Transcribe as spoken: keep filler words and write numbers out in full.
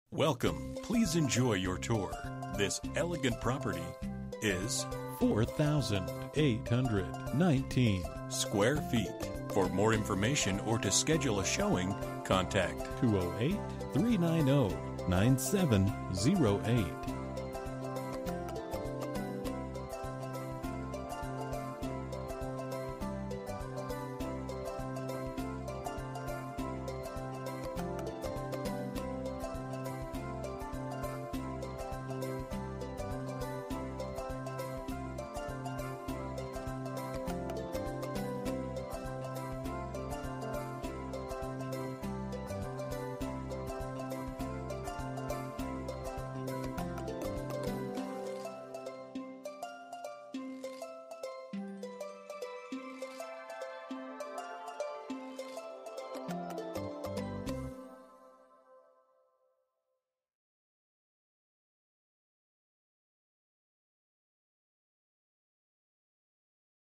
Welcome. Please enjoy your tour. This elegant property is four thousand eight hundred nineteen square feet. For more information or to schedule a showing, contact two oh eight, three nine zero, nine seven zero eight.